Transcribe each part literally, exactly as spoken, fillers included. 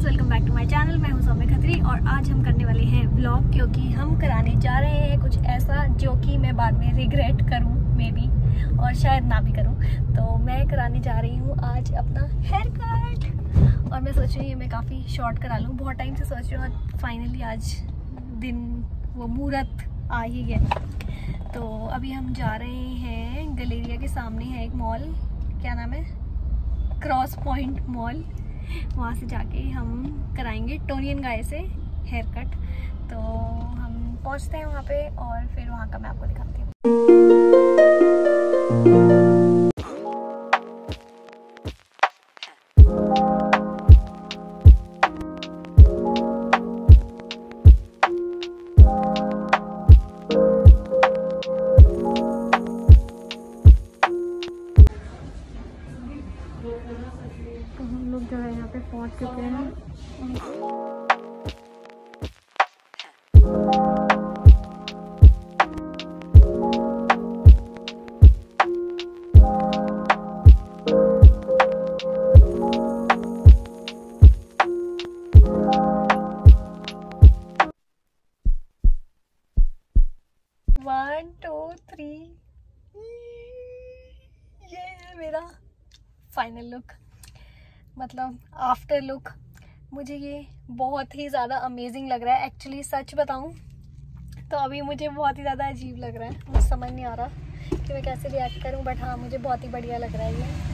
Guys, welcome back to my channel. मैं हूं सौम्या खत्री और आज हम करने वाले हैं व्लॉग, क्योंकि हम कराने जा रहे हैं कुछ ऐसा जो कि मैं बाद में रिग्रेट करूं मे बी, और शायद ना भी करूं। तो मैं कराने जा रही हूं आज अपना हेयर कट, और मैं सोच रही हूँ मैं काफ़ी शॉर्ट करा लूँ। बहुत टाइम से सोच रही हूँ, और फाइनली आज दिन वो मुहूर्त आ ही गया। तो अभी हम जा रहे हैं गलेरिया के सामने है एक मॉल, क्या नाम है, क्रॉस पॉइंट मॉल। वहाँ से जाके हम कराएंगे टोनी एंड गाय से हेयर कट। तो हम पहुँचते हैं वहाँ पे और फिर वहाँ का मैं आपको दिखाती हूँ। तो हम लोग जो है यहाँ पे पहुँच चुके हैं। वन टू थ्री, ये है मेरा फाइनल लुक, मतलब आफ्टर लुक। मुझे ये बहुत ही ज़्यादा अमेजिंग लग रहा है। एक्चुअली सच बताऊं तो अभी मुझे बहुत ही ज़्यादा अजीब लग रहा है। मुझे समझ नहीं आ रहा कि मैं कैसे रिएक्ट करूं, बट हाँ, मुझे बहुत ही बढ़िया लग रहा है ये।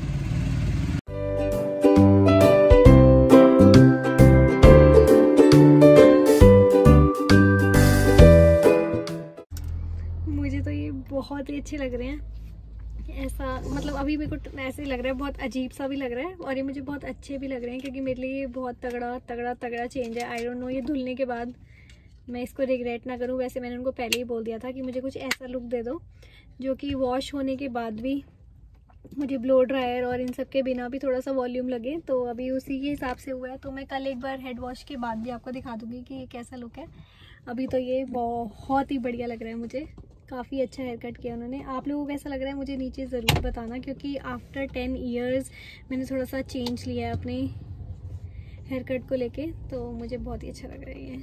मुझे तो ये बहुत ही अच्छे लग रहे हैं। ऐसा मतलब अभी मेरे को ऐसे लग रहा है, बहुत अजीब सा भी लग रहा है, और ये मुझे बहुत अच्छे भी लग रहे हैं, क्योंकि मेरे लिए ये बहुत तगड़ा तगड़ा तगड़ा चेंज है। आई डोंट नो, ये धुलने के बाद मैं इसको रिग्रेट ना करूं। वैसे मैंने उनको पहले ही बोल दिया था कि मुझे कुछ ऐसा लुक दे दो जो कि वॉश होने के बाद भी मुझे ब्लो ड्रायर और इन सब के बिना भी थोड़ा सा वॉल्यूम लगे। तो अभी उसी के हिसाब से हुआ है। तो मैं कल एक बार हेड वॉश के बाद भी आपको दिखा दूँगी कि ये कैसा लुक है। अभी तो ये बहुत ही बढ़िया लग रहा है, मुझे काफ़ी अच्छा हेयर कट किया उन्होंने। आप लोगों को कैसा लग रहा है मुझे नीचे ज़रूर बताना, क्योंकि आफ्टर टेन इयर्स मैंने थोड़ा सा चेंज लिया है अपने हेयर कट को लेके। तो मुझे बहुत ही अच्छा लग रहा है ये।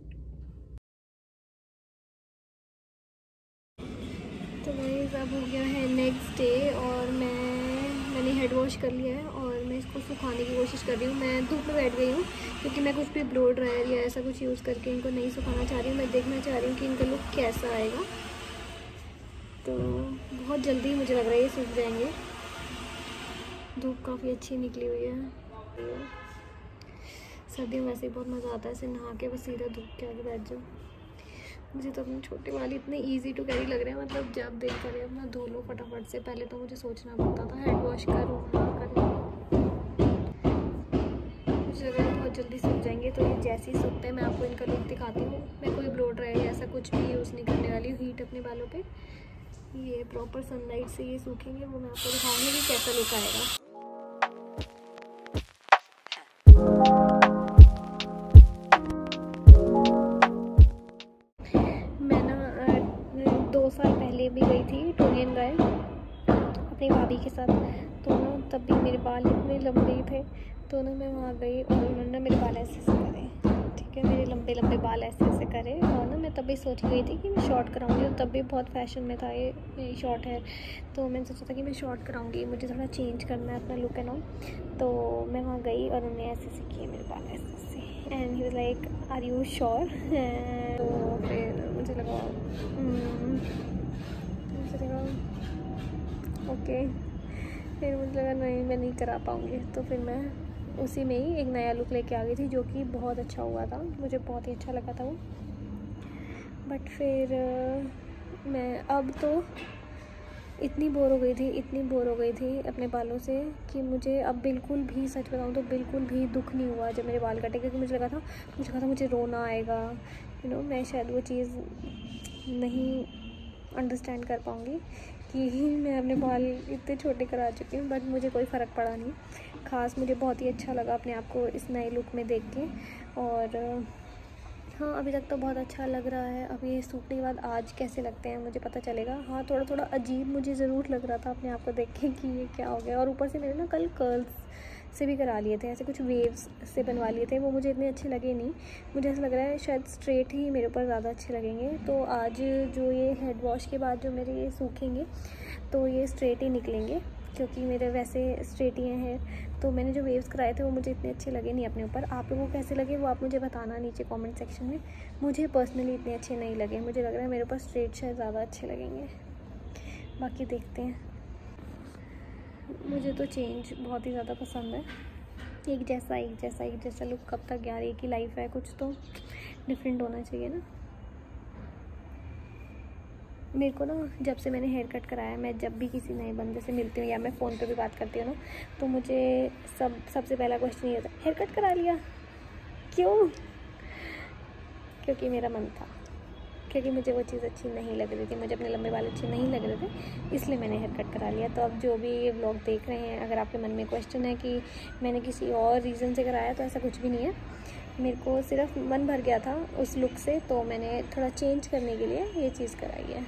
तो गाइस अब हो गया है नेक्स्ट डे, और मैं मैंने हेड वॉश कर लिया है और मैं इसको सुखाने की कोशिश कर रही हूँ। मैं धूप में बैठ गई हूँ, क्योंकि मैं कुछ भी ब्लो ड्रायर या ऐसा कुछ यूज़ करके इनको नहीं सुखाना चाह रही हूँ। मैं देखना चाह रही हूँ कि इनका लुक कैसा आएगा। तो बहुत जल्दी मुझे लग रहा है ये सूख जाएंगे। धूप काफ़ी अच्छी निकली हुई है। सर्दियों में वैसे ही बहुत मज़ा आता है, ऐसे नहा के बस सीधा धूप के आगे बैठ जाओ। मुझे तो अपने छोटे वाली इतने इजी टू कैरी लग रहे हैं, मतलब जब दिल करे अपना धो लो फटाफट से। पहले तो मुझे सोचना पड़ता था हेड वॉश करूँ ना करूँ। मुझे लग रहा है बहुत जल्दी सूख जाएंगे। तो ये जैसे ही सूखते हैं मैं आपको इनका लुक दिखाती हूँ। मैं कोई ब्लो ड्रायर ऐसा कुछ भी यूज़ नहीं करने वाली हूँ हीट अपने बालों पे। ये प्रॉपर सनलाइट से ये सूखेंगे, वो मैं आपको दिखाऊंगी कि कैसा लुक आएगा। मैं ना दो साल पहले भी गई थी टोनी एंड गाय अपनी भाभी के साथ। तो ना तब भी मेरे बाल इतने लंबे थे, तो ना मैं वहाँ गई और उन्होंने मेरे बाल ऐसे ऐसे करे, ठीक है, मेरे लंबे लंबे बाल ऐसे ऐसे करे। और ना मैं तब भी सोच गई थी कि मैं शॉर्ट कराऊंगी, और तब भी बहुत फैशन में था ये शॉर्ट हेयर। तो मैंने सोचा था कि मैं शॉर्ट कराऊंगी, मुझे थोड़ा चेंज करना है अपना लुक एंड ऑल। तो मैं वहाँ गई और उन्होंने ऐसे ऐसे किए मेरे बाल ऐसे ऐसे, and he was like are you sure. तो फिर मुझे लगा मुझे लगा ओके, फिर मुझे लगा नहीं मैं नहीं करा पाऊँगी। तो फिर मैं उसी में ही एक नया लुक लेके आ गई थी, जो कि बहुत अच्छा हुआ था, मुझे बहुत ही अच्छा लगा था वो। बट फिर मैं अब तो इतनी बोर हो गई थी इतनी बोर हो गई थी अपने बालों से कि मुझे अब बिल्कुल भी, सच बताऊँ तो बिल्कुल भी दुख नहीं हुआ जब मेरे बाल कटे, क्योंकि मुझे लगा था मुझे लगा था मुझे रोना आएगा। यू नो, मैं शायद वो चीज़ नहीं अंडरस्टैंड कर पाऊँगी कि मैं अपने बाल इतने छोटे करा चुकी हूँ। बट मुझे कोई फ़र्क पड़ा नहीं ख़ास। मुझे बहुत ही अच्छा लगा अपने आप को इस नए लुक में देख के। और हाँ, अभी तक तो बहुत अच्छा लग रहा है। अब ये सूखने के बाद आज कैसे लगते हैं मुझे पता चलेगा। हाँ, थोड़ा थोड़ा अजीब मुझे ज़रूर लग रहा था अपने आप को देख के कि ये क्या हो गया। और ऊपर से मेरे ना कल कर्ल्स से भी करा लिए थे, ऐसे कुछ वेव्स से बनवा लिए थे, वो मुझे इतने अच्छे लगे नहीं। मुझे ऐसा लग रहा है शायद स्ट्रेट ही मेरे ऊपर ज़्यादा अच्छे लगेंगे। तो आज जो ये हेड वॉश के बाद जो मेरे ये सूखेंगे तो ये स्ट्रेट ही निकलेंगे, क्योंकि मेरे वैसे स्ट्रेट ही हैं हेयर। तो मैंने जो वेव्स कराए थे वो मुझे इतने अच्छे लगे नहीं अपने ऊपर। आप लोगों को कैसे लगे वो आप मुझे बताना नीचे कमेंट सेक्शन में। मुझे पर्सनली इतने अच्छे नहीं लगे, मुझे लग रहा है मेरे ऊपर स्ट्रेट शायद ज़्यादा अच्छे लगेंगे, बाकी देखते हैं। मुझे तो चेंज बहुत ही ज़्यादा पसंद है, एक जैसा एक जैसा एक जैसा लुक कब तक यार, एक ही लाइफ है, कुछ तो डिफरेंट होना चाहिए ना। मेरे को ना जब से मैंने हेयर कट कराया, मैं जब भी किसी नए बंदे से मिलती हूँ या मैं फ़ोन पे भी बात करती हूँ ना, तो मुझे सब सबसे पहला क्वेश्चन ये होता है, हेयर कट करा लिया? क्यों? क्योंकि मेरा मन था, क्योंकि मुझे वो चीज़ अच्छी नहीं लग रही थी, मुझे अपने लंबे बाल अच्छे नहीं लग रहे थे, इसलिए मैंने हेयर कट करा लिया। तो अब जो भी ये व्लॉग देख रहे हैं, अगर आपके मन में क्वेश्चन है कि मैंने किसी और रीज़न से कराया, तो ऐसा कुछ भी नहीं है। मेरे को सिर्फ मन भर गया था उस लुक से, तो मैंने थोड़ा चेंज करने के लिए ये चीज़ कराई है।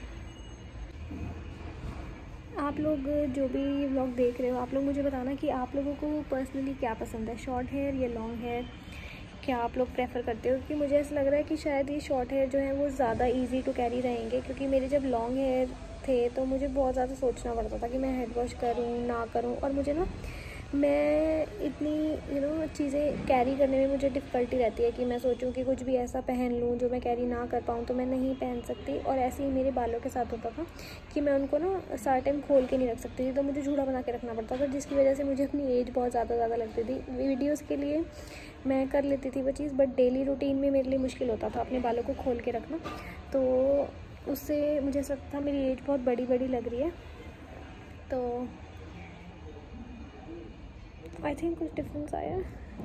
आप लोग जो भी ये व्लॉग देख रहे हो, आप लोग मुझे बताना कि आप लोगों को पर्सनली क्या पसंद है, शॉर्ट हेयर या लॉन्ग हेयर, क्या आप लोग प्रेफर करते हो? क्योंकि मुझे ऐसा लग रहा है कि शायद ये शॉर्ट हेयर जो है वो ज़्यादा इजी टू कैरी रहेंगे, क्योंकि मेरे जब लॉन्ग हेयर थे तो मुझे बहुत ज़्यादा सोचना पड़ता था कि मैं हेड वॉश करूँ ना करूँ, और मुझे ना मैं इतनी यू नो चीज़ें कैरी करने में मुझे डिफ़िकल्टी रहती है कि मैं सोचूं कि कुछ भी ऐसा पहन लूं जो मैं कैरी ना कर पाऊं, तो मैं नहीं पहन सकती। और ऐसे ही मेरे बालों के साथ होता था कि मैं उनको ना सारा टाइम खोल के नहीं रख सकती थी, तो मुझे जूड़ा बना के रखना पड़ता था, जिसकी वजह से मुझे अपनी एज बहुत ज़्यादा ज़्यादा लगती थी। वीडियोज़ के लिए मैं कर लेती थी वो चीज़, बट डेली रूटीन में मेरे लिए मुश्किल होता था अपने बालों को खोल के रखना, तो उससे मुझे ऐसा लगता था मेरी एज बहुत बड़ी बड़ी लग रही है। तो आई थिंक कुछ डिफरेंस आया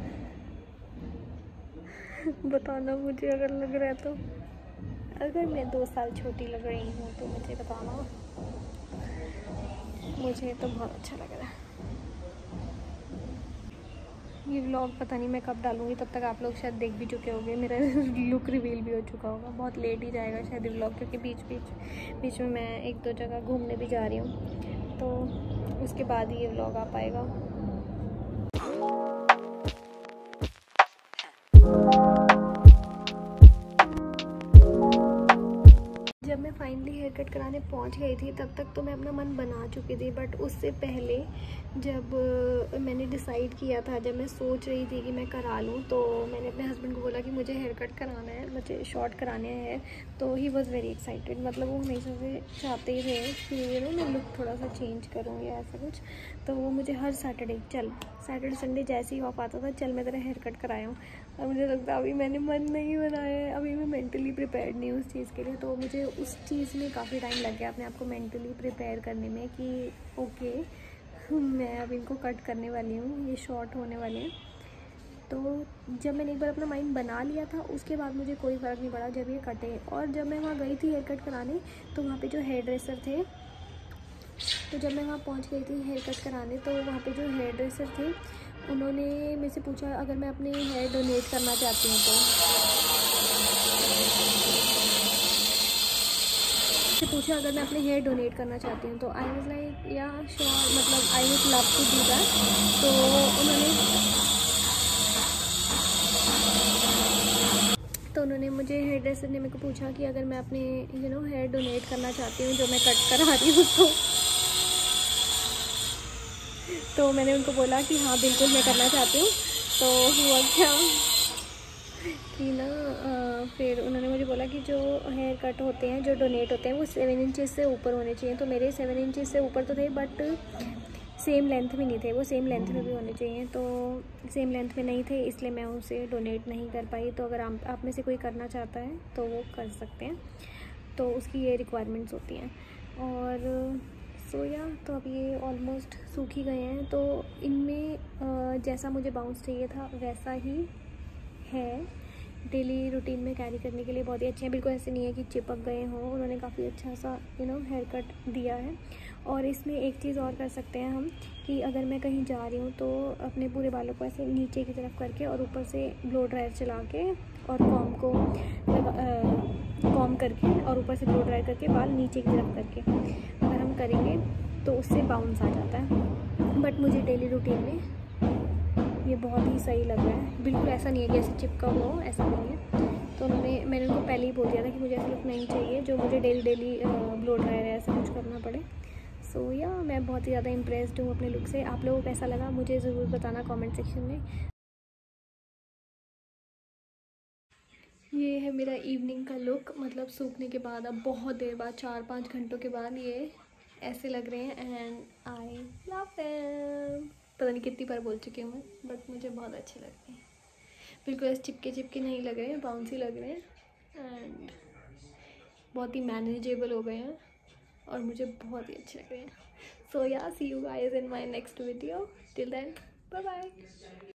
बताना मुझे अगर लग रहा है तो। अगर मैं दो साल छोटी लग रही हूँ तो मुझे बताना, मुझे तो बहुत अच्छा लग रहा है। ये व्लॉग पता नहीं मैं कब डालूँगी, तब तक आप लोग शायद देख भी चुके होंगे, मेरा लुक रिवील भी हो चुका होगा। बहुत लेट ही जाएगा शायद ये व्लॉग, क्योंकि बीच बीच बीच में मैं एक दो जगह घूमने भी जा रही हूँ, तो उसके बाद ही ये व्लॉग आ पाएगा। जब मैं फाइनली हेयर कट कराने पहुंच गई थी तब तक तो मैं अपना मन बना चुकी थी, बट उससे पहले जब मैंने डिसाइड किया था, जब मैं सोच रही थी कि मैं करा लूँ, तो मैंने अपने हस्बैंड को बोला कि मुझे हेयर कट कराना है, मुझे शॉर्ट कराने हैं। तो ही वॉज़ वेरी एक्साइटेड, मतलब वो हमेशा से चाहते ही थे कि यू नो मैं लुक थोड़ा सा चेंज करूँ या ऐसा कुछ। तो वो मुझे हर सैटरडे, चल सैटरडे संडे जैसे ही ऑफ आता था, चल मैं तेरा हेयर कट कराया। और मुझे लगता अभी मैंने मन नहीं बनाया है, अभी मैं मेंटली प्रिपेयर्ड नहीं हूँ उस चीज़ के लिए। तो मुझे उस चीज़ में काफ़ी टाइम लग गया अपने आप को मेंटली प्रिपेयर करने में कि ओके मैं अब इनको कट करने वाली हूँ, ये शॉर्ट होने वाले हैं। तो जब मैंने एक बार अपना माइंड बना लिया था, उसके बाद मुझे कोई फ़र्क नहीं पड़ा जब ये कटे। और जब मैं वहाँ गई थी हेयर कट कराने, तो वहाँ पे जो हेयर ड्रेसर थे, तो जब मैं वहाँ पहुँच गई थी हेयर कट कराने, तो वहाँ पे जो हेयर ड्रेसर थे उन्होंने मेरे से पूछा अगर मैं अपने हेयर डोनेट करना चाहती हूँ तो से पूछा अगर मैं अपने हेयर डोनेट करना चाहती हूँ तो I was like yeah sure, मतलब I would love to do that. तो उन्होंने तो उन्होंने मुझे हेयर ड्रेसर ने मेरे को पूछा कि अगर मैं अपने यू नो हेयर डोनेट करना चाहती हूँ जो मैं कट करा रही हूँ, तो तो मैंने उनको बोला कि हाँ बिल्कुल मैं करना चाहती हूँ। तो हुआ क्या कि ना आ, फिर उन्होंने मुझे बोला कि जो हेयर कट होते हैं, जो डोनेट होते हैं, वो सेवन इंचज़ से ऊपर होने चाहिए। तो मेरे सेवन इंचज़ से ऊपर तो थे, बट सेम लेंथ में नहीं थे, वो सेम लेंथ में भी होने चाहिए। तो सेम लेंथ में नहीं थे, इसलिए मैं उसे डोनेट नहीं कर पाई। तो अगर आप आप में से कोई करना चाहता है तो वो कर सकते हैं, तो उसकी ये रिक्वायरमेंट्स होती हैं। और सो या तो अब ये ऑलमोस्ट सूख ही गए हैं, तो इनमें जैसा मुझे बाउंस चाहिए था वैसा ही है। डेली रूटीन में कैरी करने के लिए बहुत ही अच्छे हैं, बिल्कुल ऐसे नहीं है कि चिपक गए हों। उन्होंने काफ़ी अच्छा सा यू नो हेयर कट दिया है। और इसमें एक चीज़ और कर सकते हैं हम कि अगर मैं कहीं जा रही हूँ तो अपने पूरे बालों को ऐसे नीचे की तरफ करके और ऊपर से ब्लो ड्रायर चला के और कॉम को लगा कॉम करके और ऊपर से ब्लो ड्रायर करके बाल नीचे की तरफ करके अगर हम करेंगे तो उससे बाउंस आ जाता है। बट मुझे डेली रूटीन में ये बहुत ही सही लग रहा है, बिल्कुल ऐसा नहीं है कि ऐसे चिपका हुआ हो, ऐसा नहीं है। तो उन्होंने मैंने उनको पहले ही बोल दिया था कि मुझे ऐसा लुक नहीं चाहिए जो मुझे डेली डेली ब्लो ड्रायर ऐसा कुछ करना पड़े। सो so, या yeah, मैं बहुत ही ज़्यादा इम्प्रेस्ड हूँ अपने लुक से। आप लोगों को कैसा लगा मुझे ज़रूर बताना कमेंट सेक्शन में। ये है मेरा इवनिंग का लुक, मतलब सूखने के बाद, अब बहुत देर बाद, चार पाँच घंटों के बाद ये ऐसे लग रहे हैं एंड आई लव देम। पता नहीं कितनी बार बोल चुकी हूँ मैं, बट मुझे बहुत अच्छे लगते हैं। बिल्कुल ऐसे चिपके चिपके नहीं लग रहे हैं, बाउंसी लग रहे हैं एंड बहुत ही मैनेजेबल हो गए हैं और मुझे बहुत ही अच्छे लग रहे हैं। So yeah see you guys in my next video, till then bye bye.